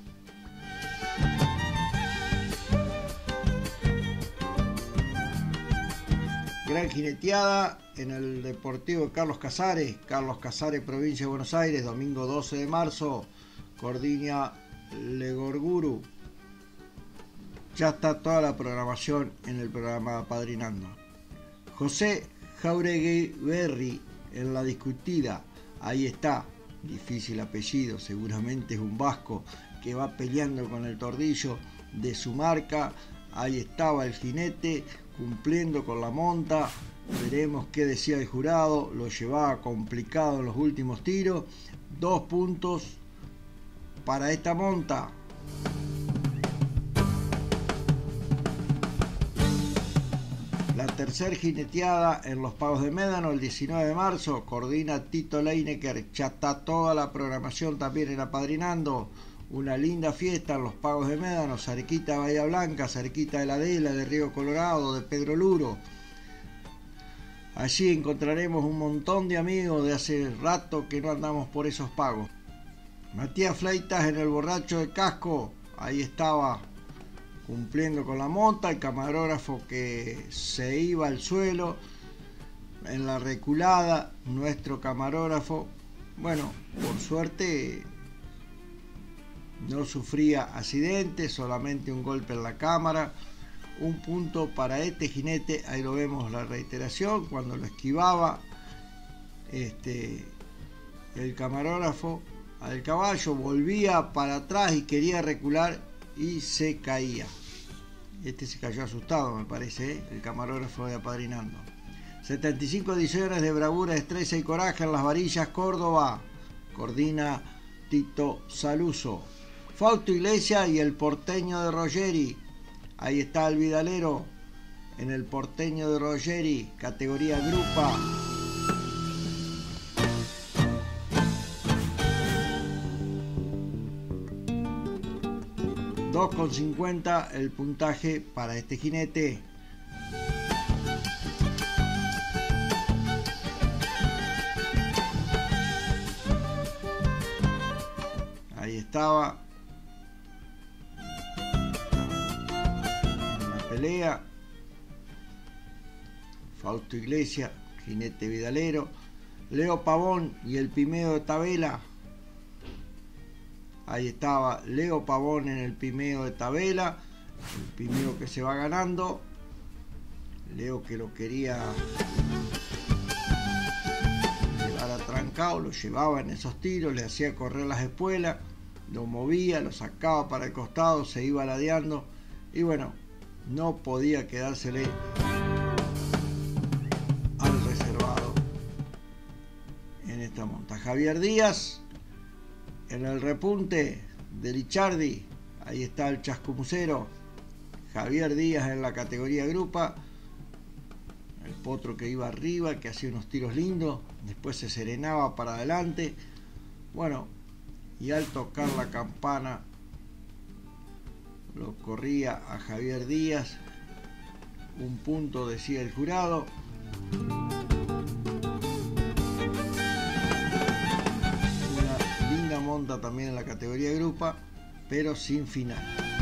Gran jineteada en el Deportivo de Carlos Casares, provincia de Buenos Aires, domingo 12 de marzo, Cordiña Legorguru. Ya está toda la programación en el programa Apadrinando. José Jauregui Berri en la discutida, ahí está, difícil apellido, seguramente es un vasco que va peleando con el tordillo de su marca. Ahí estaba el jinete cumpliendo con la monta. Veremos qué decía el jurado. Lo llevaba complicado en los últimos tiros. 2 puntos para esta monta. La tercera jineteada en los Pagos de Médano el 19 de marzo. Coordina Tito Leinecker. Ya está toda la programación también en Apadrinando. Una linda fiesta en los Pagos de Médano, cerquita de Bahía Blanca, cerquita de la Adela, de Río Colorado, de Pedro Luro. Allí encontraremos un montón de amigos de hace rato que no andamos por esos pagos. Matías Fleitas en el Borracho de Casco, ahí estaba cumpliendo con la monta, el camarógrafo que se iba al suelo en la reculada, nuestro camarógrafo, bueno, por suerte no sufría accidentes, solamente un golpe en la cámara. 1 punto para este jinete, ahí lo vemos la reiteración, cuando lo esquivaba el camarógrafo al caballo, volvía para atrás y quería recular y se caía. Se cayó asustado, me parece, el camarógrafo de Apadrinando. 75 ediciones de bravura, destreza y coraje en Las Varillas, Córdoba. Coordina Tito Saluso. Fausto Iglesias y el Porteño de Ruggeri. Ahí está el Vidalero en el Porteño de Ruggeri, categoría Grupa. $2,50 el puntaje para este jinete. Ahí estaba en la pelea Fausto Iglesias, jinete vidalero. Leo Pavón y el Pimeo de Tabela. Ahí estaba Leo Pavón en el Pimeo de Tabela, el Pimeo que se va ganando. Leo que lo quería llevar atrancado, lo llevaba en esos tiros, le hacía correr las espuelas, lo movía, lo sacaba para el costado, se iba ladeando y bueno, no podía quedársele al reservado en esta monta. Javier Díaz en el repunte de Lichardi, ahí está el chascumucero. Javier Díaz en la categoría Grupa, el potro que iba arriba, que hacía unos tiros lindos, después se serenaba para adelante. Bueno, y al tocar la campana lo corría a Javier Díaz. 1 punto decía el jurado. Monta también en la categoría Grupa, pero sin final.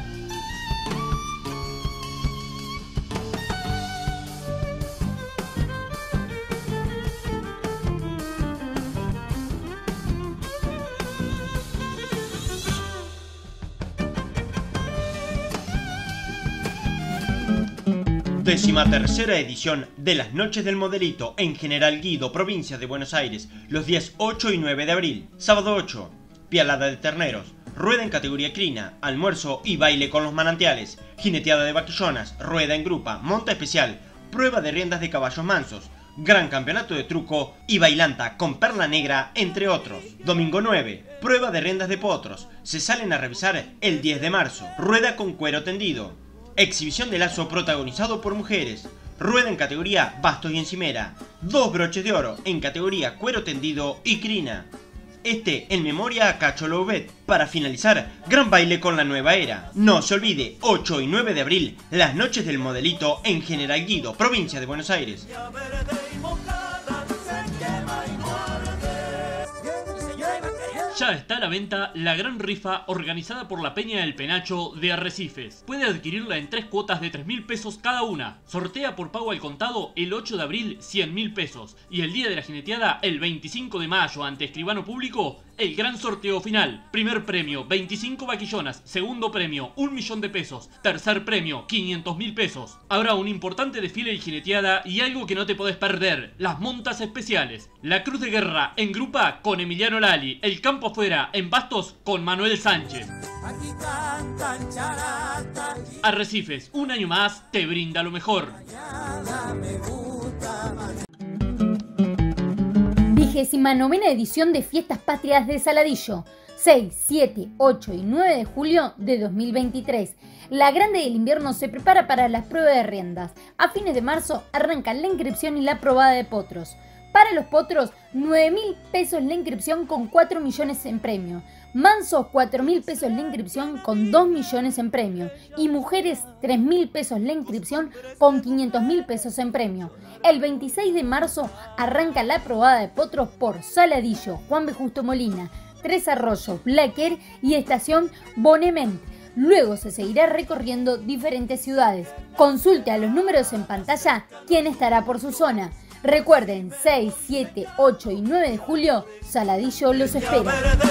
Decimatercera edición de las Noches del Modelito en General Guido, provincia de Buenos Aires, los días 8 y 9 de abril. Sábado 8, pialada de terneros. rueda en categoría crina, almuerzo y baile con los manantiales, jineteada de vaquillonas, rueda en grupa, monta especial, prueba de riendas de caballos mansos, gran campeonato de truco y bailanta con perla negra, entre otros. Domingo 9, prueba de riendas de potros, se salen a revisar el 10 de marzo, rueda con cuero tendido, exhibición de lazo protagonizado por mujeres, rueda en categoría bastos y encimera, 2 broches de oro en categoría cuero tendido y crina. En memoria a Cacho Loubet. Para finalizar, gran baile con la nueva era. No se olvide, 8 y 9 de abril, las noches del modelito en General Guido, provincia de Buenos Aires. Ya está a la venta la gran rifa organizada por la Peña del Penacho de Arrecifes. Puede adquirirla en 3 cuotas de 3.000 pesos cada una. Sortea por pago al contado el 8 de abril 100.000 pesos. Y el día de la jineteada, el 25 de mayo, ante escribano público, el gran sorteo final. Primer premio, 25 vaquillonas. Segundo premio, 1 millón de pesos. Tercer premio, 500.000 pesos. Habrá un importante desfile de jineteada y algo que no te podés perder: las montas especiales. La Cruz de Guerra en grupa con Emiliano Lali. El campo afuera en Bastos con Manuel Sánchez. Arrecifes, un año más, te brinda lo mejor. 29ª edición de Fiestas Patrias de Saladillo, 6, 7, 8 y 9 de julio de 2023. La Grande del Invierno se prepara para las pruebas de riendas. A fines de marzo arrancan la inscripción y la probada de potros. Para los potros, 9.000 pesos la inscripción con 4 millones en premio. Mansos, 4.000 pesos la inscripción con 2 millones en premio. Y mujeres, 3.000 pesos la inscripción con 500.000 pesos en premio. El 26 de marzo arranca la probada de potros por Saladillo, Juan B. Justo Molina, Tres Arroyos, Blaquer y Estación Bonement. Luego se seguirá recorriendo diferentes ciudades. Consulte a los números en pantalla quién estará por su zona. Recuerden, 6, 7, 8 y 9 de julio, Saladillo los espera.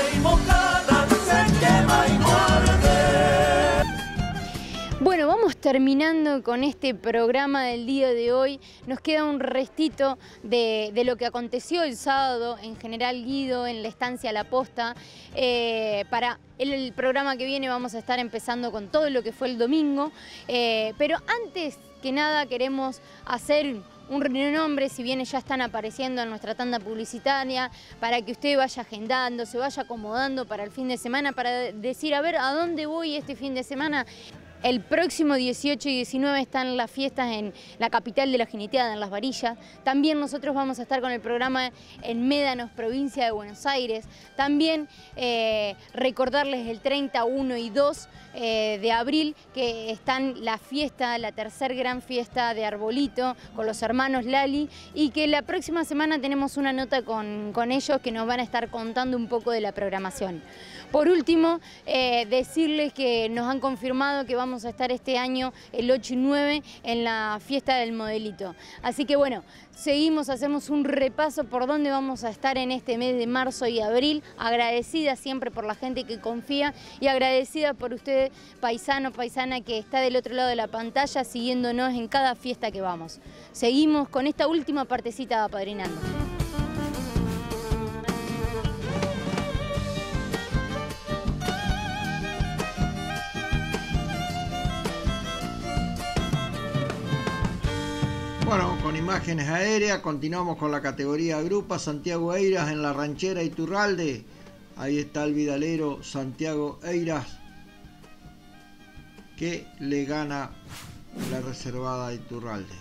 Bueno, vamos terminando con este programa del día de hoy. Nos queda un restito de lo que aconteció el sábado en General Guido, en la estancia La Posta. Para el programa que viene vamos a estar empezando con todo lo que fue el domingo. Pero antes que nada queremos hacer un renombre, si bien ya están apareciendo en nuestra tanda publicitaria, para que usted vaya agendando, se vaya acomodando para el fin de semana, para decir, a ver, ¿a dónde voy este fin de semana? El próximo 18 y 19 están las fiestas en la capital de la jineteada, en Las Varillas. También nosotros vamos a estar con el programa en Médanos, provincia de Buenos Aires. También recordarles el 30, 1 y 2 de abril, que están la fiesta, la tercer gran fiesta de Arbolito, con los hermanos Lali, y que la próxima semana tenemos una nota con ellos que nos van a estar contando un poco de la programación. Por último, decirles que nos han confirmado que vamos a estar este año el 8 y 9 en la fiesta del modelito. Así que bueno, seguimos, hacemos un repaso por dónde vamos a estar en este mes de marzo y abril. Agradecida siempre por la gente que confía y agradecida por usted, paisano, paisana, que está del otro lado de la pantalla siguiéndonos en cada fiesta que vamos. Seguimos con esta última partecita de Apadrinando. Bueno, con imágenes aéreas continuamos con la categoría Grupa. Santiago Eiras en la ranchera Iturralde. Ahí está el vidalero Santiago Eiras, que le gana la reservada Iturralde.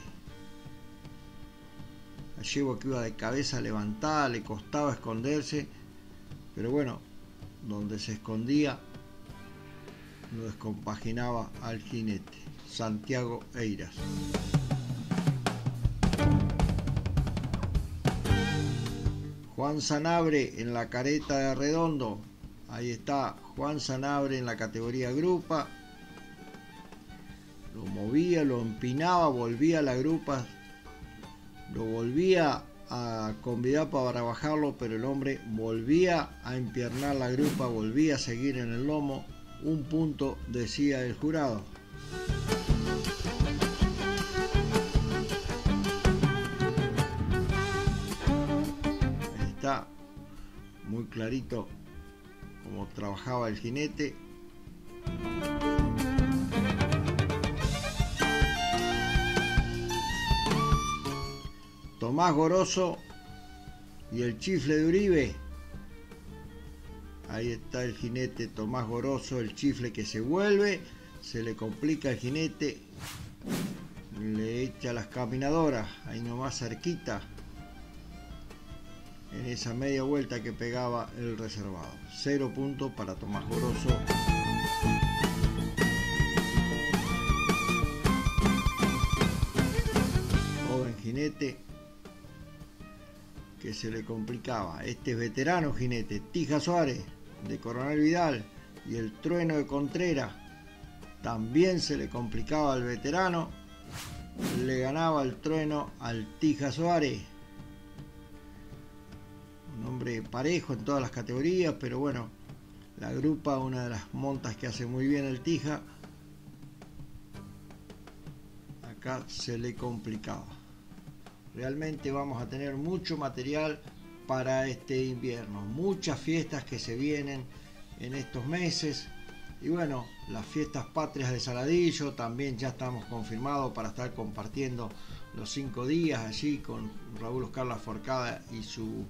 La yegua que iba de cabeza levantada, le costaba esconderse, pero bueno, donde se escondía lo descompaginaba al jinete Santiago Eiras. Juan Sanabria en la careta de Redondo. Ahí está Juan Sanabria en la categoría Grupa. Lo movía, lo empinaba, volvía a la grupa, lo volvía a convidar para bajarlo, pero el hombre volvía a empiernar la grupa, volvía a seguir en el lomo. Un punto, decía el jurado. Está muy clarito como trabajaba el jinete. Tomás Goroso y el chifle de Uribe. Ahí está el jinete Tomás Goroso, el chifle que se vuelve, se le complica al jinete, le echa las caminadoras, ahí nomás cerquita, en esa media vuelta que pegaba el reservado. 0 puntos para Tomás Goroso. Joven jinete que se le complicaba. Este es veterano jinete, Tija Suárez, de Coronel Vidal, y el trueno de Contreras. También se le complicaba al veterano. Le ganaba el trueno al Tija Suárez. Un hombre parejo en todas las categorías, pero bueno, la grupa, una de las montas que hace muy bien el Tija. Acá se le complicaba. Realmente vamos a tener mucho material para este invierno, muchas fiestas que se vienen en estos meses, y bueno, las fiestas patrias de Saladillo también ya estamos confirmados para estar compartiendo los 5 días allí con Raúl Oscar Laforcada y su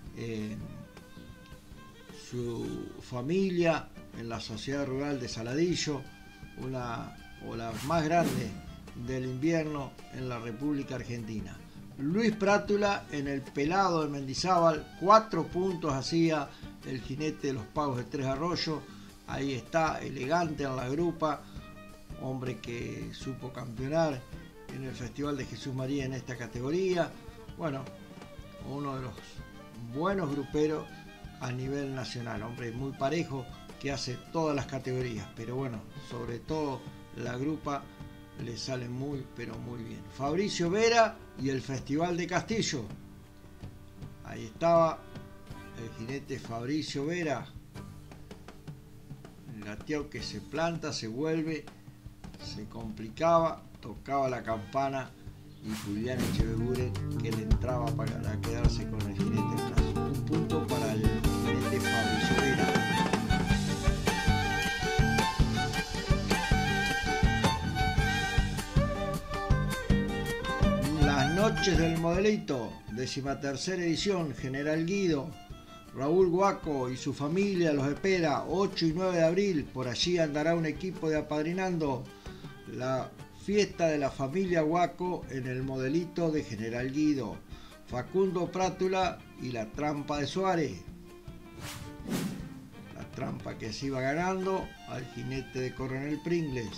familia en la Sociedad Rural de Saladillo, la más grande del invierno en la República Argentina. Luis Prátula en el pelado de Mendizábal, 4 puntos hacía el jinete de los Pagos de Tres Arroyos. Ahí está, elegante en la grupa, hombre que supo campeonar en el Festival de Jesús María en esta categoría. Bueno, uno de los buenos gruperos a nivel nacional, hombre muy parejo que hace todas las categorías, pero bueno, sobre todo la grupa le sale muy, pero muy bien. Fabricio Vera y el Festival de Castillo. Ahí estaba el jinete Fabricio Vera. El gateo que se planta, se vuelve, se complicaba, tocaba la campana y Julián Echeverría que le entraba para quedarse con el jinete en brazo. Un punto para el jinete Fabricio Vera. Noches del Modelito, 13ª edición, General Guido, Raúl Guaco y su familia los espera, 8 y 9 de abril, por allí andará un equipo de apadrinando la fiesta de la familia Guaco en el Modelito de General Guido, Facundo Prátula y la trampa de Suárez, la trampa que se iba ganando al jinete de Coronel Pringles.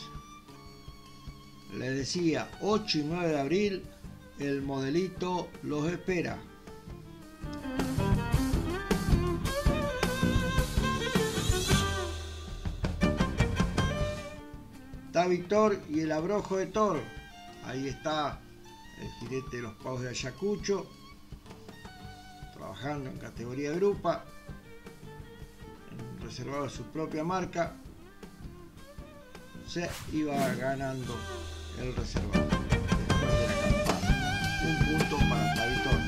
Le decía, 8 y 9 de abril, el Modelito los espera. Está Víctor y el Abrojo de Thor. Ahí está el jinete de los Pagos de Ayacucho, trabajando en categoría de grupa, reservado a su propia marca. Se iba ganando el reservado. Un punto para Tavitor.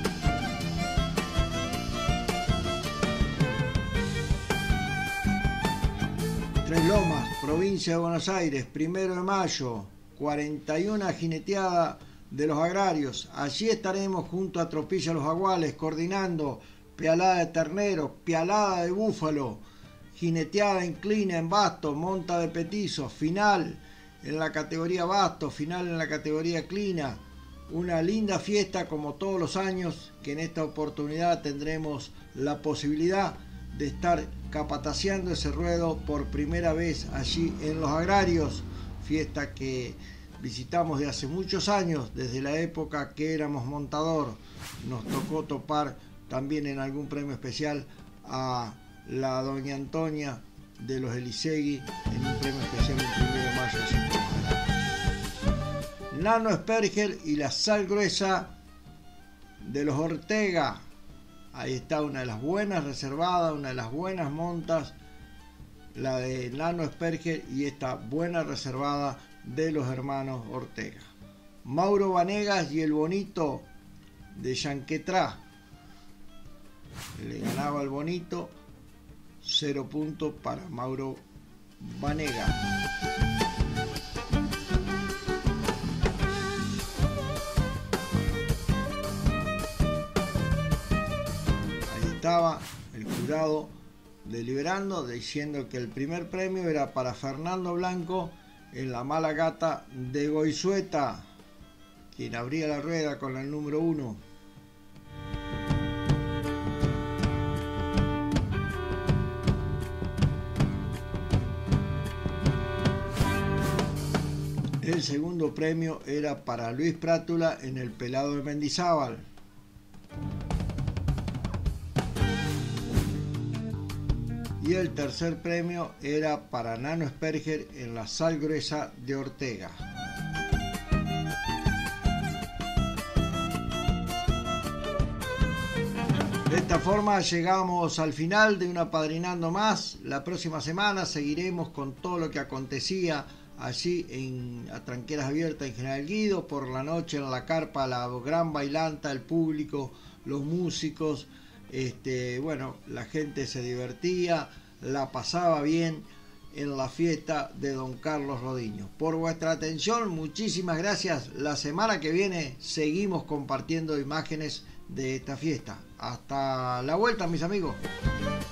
Tres Lomas, provincia de Buenos Aires, 1 de mayo, 41 jineteada de los agrarios. Allí estaremos junto a Tropilla Los Aguales, coordinando pialada de ternero, pialada de búfalo, jineteada inclina en basto, monta de petizo, final en la categoría basto, final en la categoría clina. Una linda fiesta como todos los años, que en esta oportunidad tendremos la posibilidad de estar capataceando ese ruedo por primera vez allí en los agrarios, fiesta que visitamos de hace muchos años, desde la época que éramos montador. Nos tocó topar también en algún premio especial a la doña Antonia de los Elisegui en un premio especial el 1 de mayo. Nano Sperger y la sal gruesa de los Ortega. Ahí está una de las buenas reservadas, una de las buenas montas, la de Nano Sperger y esta buena reservada de los hermanos Ortega. Mauro Vanegas y el Bonito de Yanquetrá. Le ganaba el Bonito 0 puntos para Mauro Vanega. Ahí estaba el jurado deliberando, diciendo que el primer premio era para Fernando Blanco en La Mala Gata de Goizueta, quien abría la rueda con el número 1. El segundo premio era para Luis Prátula en El Pelado de Mendizábal. Y el tercer premio era para Nano Sperger en La Sal Gruesa de Ortega. De esta forma llegamos al final de un Apadrinando Más. La próxima semana seguiremos con todo lo que acontecía allí en Tranqueras Abiertas en General Guido. Por la noche en la carpa, la gran bailanta, el público, los músicos. Bueno, la gente se divertía, la pasaba bien en la fiesta de Don Carlos Rodiño. Por vuestra atención, muchísimas gracias. La semana que viene seguimos compartiendo imágenes de esta fiesta. Hasta la vuelta, mis amigos.